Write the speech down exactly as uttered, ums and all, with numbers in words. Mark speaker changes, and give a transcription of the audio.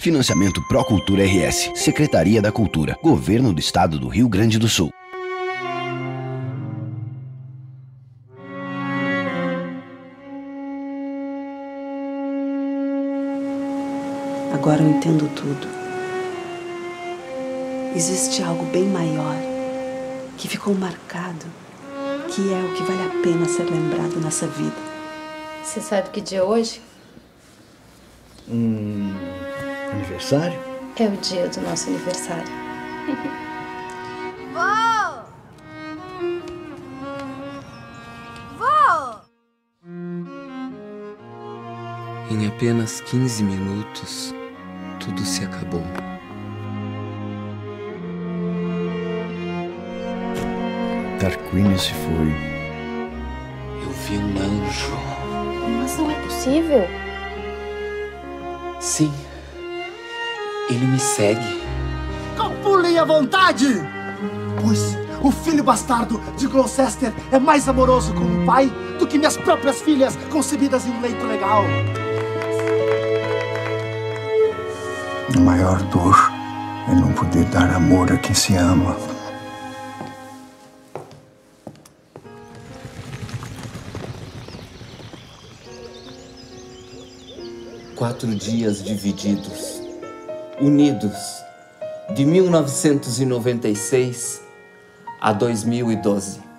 Speaker 1: Financiamento Procultura R S, Secretaria da Cultura, Governo do Estado do Rio Grande do Sul.
Speaker 2: Agora eu entendo tudo. Existe algo bem maior que ficou marcado, que é o que vale a pena ser lembrado nessa vida.
Speaker 3: Você sabe que dia é hoje?
Speaker 4: Hum, aniversário?
Speaker 3: É o dia do nosso aniversário.
Speaker 5: Vô! Vô!
Speaker 6: Em apenas quinze minutos, tudo se acabou.
Speaker 4: Tarquínio se foi.
Speaker 6: Eu vi um anjo.
Speaker 3: Mas não é possível.
Speaker 6: Sim. Ele me segue.
Speaker 7: Copulem à vontade! Pois o filho bastardo de Gloucester é mais amoroso com o pai do que minhas próprias filhas concebidas em um leito legal.
Speaker 8: A maior dor é não poder dar amor a quem se ama.
Speaker 6: Quatro dias divididos, unidos, de mil novecentos e noventa e seis a dois mil e doze.